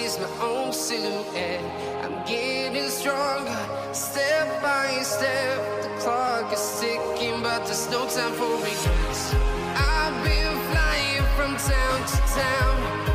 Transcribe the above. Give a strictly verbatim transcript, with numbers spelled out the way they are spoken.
chase my own silhouette. I'm getting stronger, step by step. The clock is ticking, but there's no time for regrets. I've been flying from town to town,